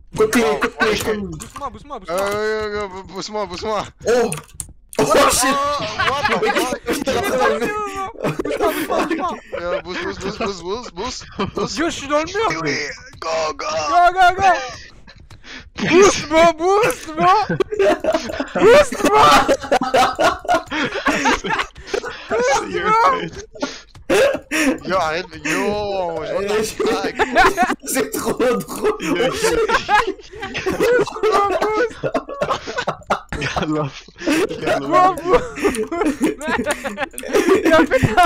Côté, Booste-moi, booste-moi. Pousse-moi. Oh! Oh shit! What the Booste-moi. Boost. Yo, je suis dans le mur. Go. Go. Booste-moi. Booste-moi. Yo, arrête, yo, je vois ta craque. C'est trop drôle! Galof. Il a fait ça.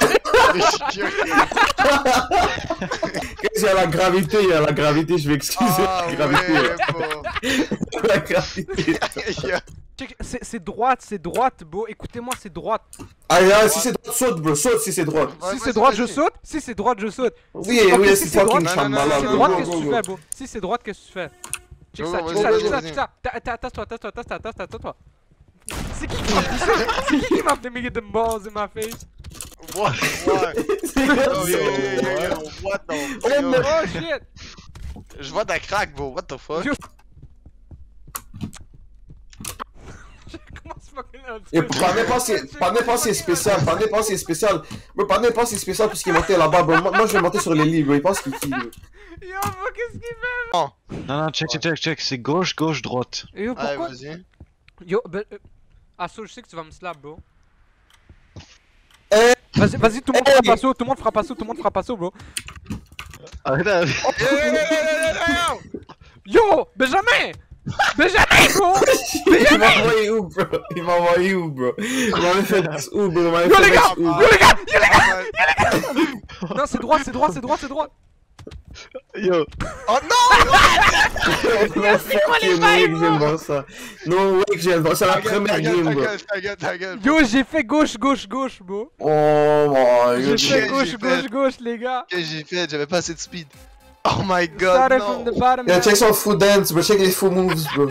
Il y a la gravité, je vais excuser la gravité. La gravité. C'est droite, beau. Écoutez-moi, c'est droite. Ah, là, si c'est droite, saute, bro, saute si c'est droite. Si c'est droite, je saute. Si c'est droite, je saute. Oui, c'est fucking chambala. Si c'est droite, qu'est-ce que tu fais, beau? Si c'est droite, qu'est-ce que tu fais? Check ça. Tasse-toi. C'est qui qui m'a poussé? C'est qui m'a fait mettre des balls in my face? What? What the Oh shit! Je vois ta craque, bro. What the fuck? Et pas n'importe si c'est spécial, pas n'importe si c'est spécial. Mais pas n'importe si c'est spécial puisqu'il est monté là-bas, bro. Moi je vais monter sur les lits, bro. Il pense qu'il kiffe. Yo, qu'est-ce qu'il fait? Non, check, c'est gauche, droite. Yo, Allez, pourquoi? vas-y. Yo, Asso, je sais que tu vas me slap, bro. Vas-y, tout le monde frappe Asso, bro. Arrête. Yo, Benjamin, bro. Il m'a envoyé où, bro? Il m'avait fait où, bro? Yo, les gars. Non, c'est droit. Yo. Oh non! C'est quoi les vibes, bro? Non, ouais, que j'aime voir. C'est la première game, bro. Ta gueule. Yo, j'ai fait gauche, bro. Oh my god. J'ai fait gauche, les gars. Qu'est-ce que j'ai fait? J'avais pas assez de speed. Oh my god, Started non! from the bottom. Yeah, check son full dance, bro. Check les full moves, bro.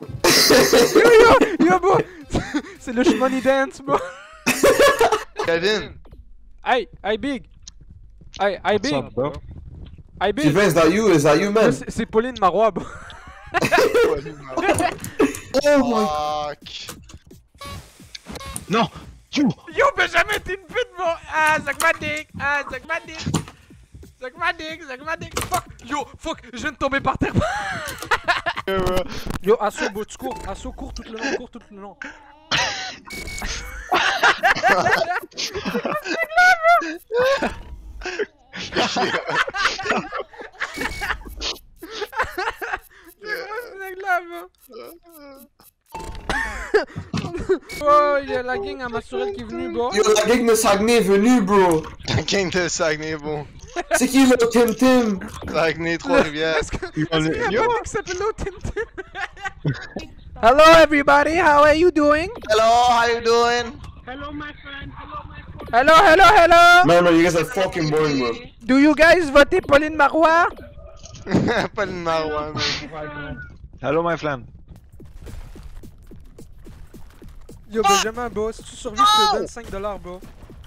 Yo, bro. C'est le shmoney dance, bro. Kevin! Hey, big. Hey, big. Hey, big. Sylvain, is that you, man? C'est Pauline Marois, bro. Oh my. Fuck! Non. Yo, Benjamin, t'es une pute, bro. Ah, suck my dick. Fuck. Yo, fuck, je viens de tomber par terre. Yo, Asso, bro, tu cours. Asso, cours tout le long. Oh, y'a la gang à Massurel qui est venue, bro. Yo, la gang de Saguenay est venue, bro. La gang de Saguenay, bon. C'est qui le Tim? Saguenay, Trois-Rivières. Est-ce qu'il y a un mec qui s'appelle Tim? Hello, everybody. How are you doing? Hello, how you doing? Hello. Man, you guys are fucking boring, bro. Do you guys voter Pauline Marois? Pas le Marois, Hello, my friend. Yo, Benjamin, bro, si tu survis, je te donne $5, bro.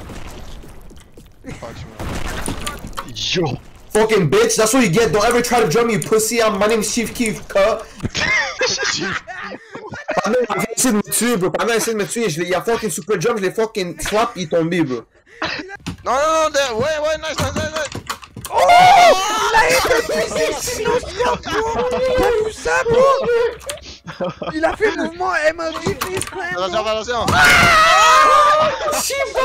Yo. Fucking bitch, that's what you get. Don't ever try to drum me, you pussy. My name is Chief Keef, cut. Pendant il a essayé de me tuer, bro. Pendant il a essayé de me tuer, il a fucking super jump, je l'ai fucking slap, il est tombé, bro. Non, ouais, nice. Oh! Il a été poussé, bro! T'as vu ça, bro? Il a fait mouvement MLG face climb. Attention. Chibo!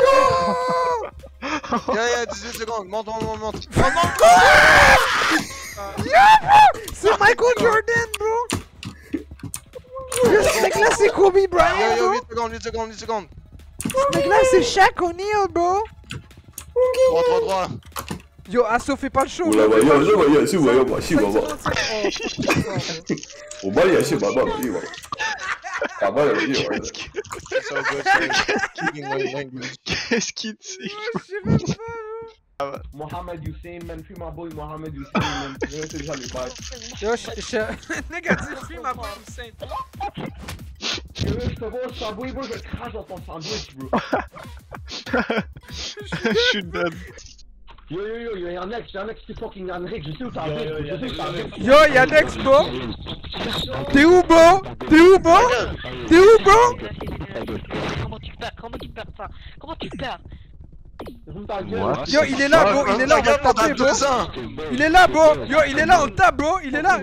Yeah, 18 secondes, monte. Yeah, bro! C'est Michael Jordan, bro! Ce mec-là, c'est Kobe Bryant, bro! 8 secondes. Ce mec-là, c'est Shaq O'Neal, bro! 3. Yo, Asso, fais pas le show! 我把你是爸爸，爸爸的地方。 Qu'est-ce qu'il dit? Je sais même pas, Mohamed Hussein, man, free my boy Mohamed Hussein, man. Je vais te dire les bails. Yo, négatif, free ma boy Hussein. Je te vois au sandwich, bro, je crache dans ton sandwich, bro. Je suis dead. Yo, y'a un ex qui fucking Henrik, je sais où t'en es. Je sais où t'en es. Yo, Yannex, Bo. T'es où, Bo? T'es où, Bo? T'es où, Bo? Comment tu perds ça? Comment tu perds? Yo, il est là, Bo, il est là, on va taper, Bo. Il est là, Bo. Yo, il est là, on tape, Bo. Il est là.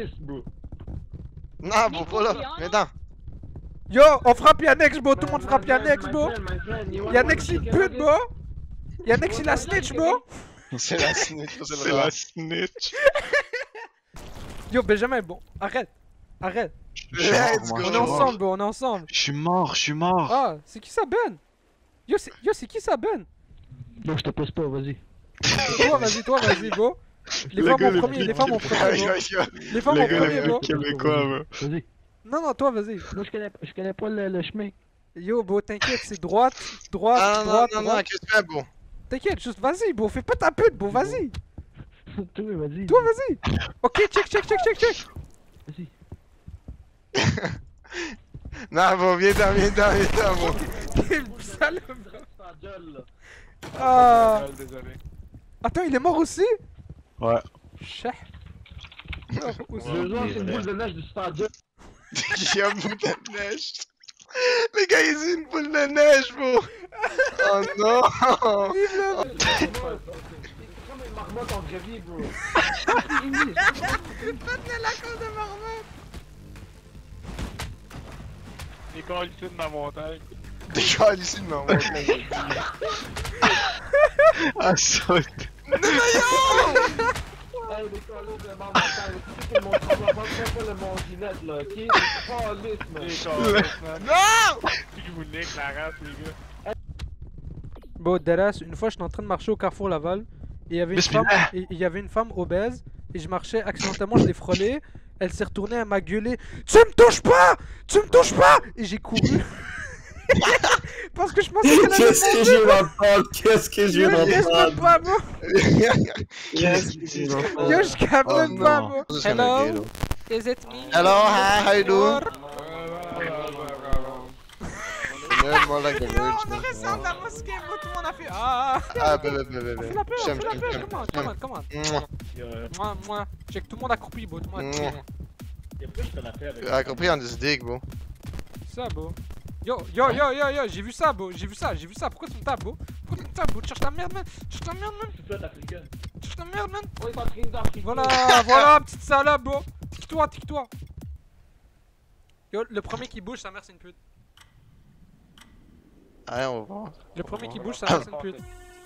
Non, bon, pas là. Viens dans. Yo, on frappe Yannex, Bo. Tout le monde frappe Yannex, Bo. Yannex, il pute, Bo. Yannex, il a snitch, Bo. C'est la snitch, C'est la snitch. Yo, Benjamin, bon, arrête. Arrête. Let's go. On est ensemble, Bo, on est ensemble. Je suis mort. Ah, c'est qui ça, Ben? Yo, c'est qui ça, Ben? Non, je te pose pas, vas-y. Toi, vas-y, Bo. Les femmes en premier, les femmes en premier, Bo. Les femmes en premier, Bo. Québécois, bro. Vas-y. Non, toi, vas-y. Moi, je connais pas le chemin. Yo, Bo, t'inquiète, c'est droite, droite, Ah droite, non, droite. qu'est-ce que tu fais, bon? T'inquiète, juste vas-y, Bo, fais pas ta pute, Bo, vas-y. Toi, vas-y. Toi, vas-y. Ok, check. Vas-y. Non, bon, viens dans, bon. Quel sale, bro. Ah. Désolé. Attends, il est mort aussi? Ouais. Chef. Je vois, c'est une boule de neige du Stadia. Il y a une boule de neige. Les gars, ils ont une boule de neige, bro. Oh non. C'est comme une marmotte en vraie vie, bro. Faites-le la cause de marmotte. Les corps ici de ma montagne. Des gars, ici, non. Ah, saute. Hey, les colis de ma montagne, c'est mon problème, pas le monginette, là, ok? Calice, man. Les corps, man. Non. Je vous nique la race, les gars. Bon, Deras, une fois j'étais en train de marcher au Carrefour Laval et il y avait une femme obèse et je marchais accidentellement, je l'ai frôlée, elle s'est retournée, elle m'a gueulé « Tu me touches pas! Tu me touches pas !» et j'ai couru. Parce que je pensais qu'elle allait Qu'est-ce que je viens d'entendre? Qu'est-ce que je viens d'entendre? pas, bro. Qu'est-ce que je viens d'entendre? Yo, je capte Oh même pas, non. bro. This is kinda gay, Hello? though. Is it me? Hello, hi, how you doing? Or- Yeah, more like a Yo, virgin. on aurait ça dans la mosquée, bro, tout le monde a fait ah. Ah, bébé. Fais la paix, J'aime, comment? Mouah. Moi. Check, tout le monde a accroupi, bro, tout le monde a accroupi. Ah, compris, on dit dick, bro. Ça, bro. Yo, j'ai vu ça, bro, j'ai vu ça. Pourquoi tu me tapes, bro? Tu cherches ta merde, man. C'est toi, t'africaine. Tu cherches ta merde, man. On est en train d'Afrique. Voilà, petite salope, bro. Tique-toi. Yo, le premier qui bouge, sa mère, c'est une pute. Allez, on va voir. Le premier qui bouge, sa mère, c'est une pute.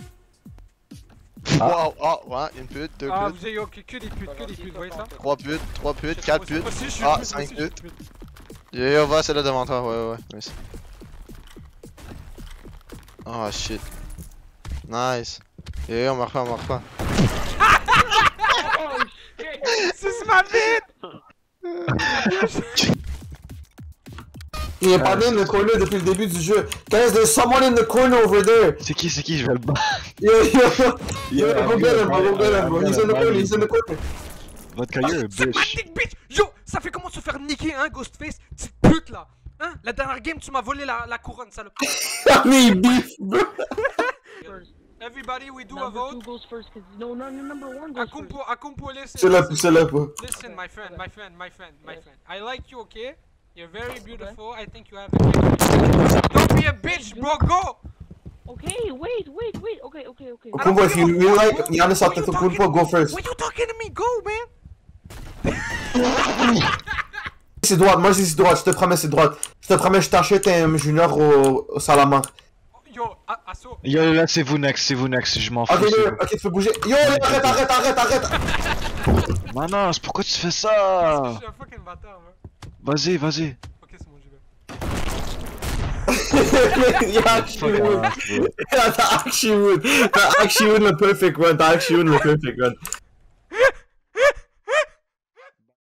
Wow, ouais, une pute, deux Ah, putes, vous avez que des putes, vous voyez ça? trois putes, quatre putes. Moi aussi, je suis Ah, une pute, moi 5 aussi, je suis putes. une pute. Yeah, on va celle-là devant toi, ouais. Nice. Oh shit. Nice. Yeah, on marque pas. C'est ma bite! Il est pas in the corner depuis le début du jeu. Guys, there's someone in the corner over there. C'est qui, je vais le battre. Yo, go get him, bro. He's in the corner. Vodka, you're a C'est ma bitch. dick bitch! Yo, ça fait comment se faire niquer, hein, Ghostface? Petite pute là! Hein? La dernière game, tu m'as volé la couronne, salope! Mais il beef, bro. Everybody, we do a Number vote. 2 goes first, cause no, number 1 goes first. Akumpo, listen. C'est là, bro. Listen, my friend. I like you, okay? You're very beautiful. I think you have a Don't be a bitch, bro. Go. Okay, wait. Okay. Kumbo, if you really like Giannis Antetokounmpo, go first. Why you talking to me? Go, man. C'est droite, moi c'est droite, je te promets c'est droite. Je te promets, je t'achète un junior au Salamanque. Yo, Asso. Yo, là, c'est vous next, je m'en fous. Ok, ok, tu peux bouger. Yo, arrête. Non, pourquoi tu fais ça? Je suis un fucking bâtard, man. Vas-y. Ok, c'est bon, j'y vais. T'as actually win le perfect run.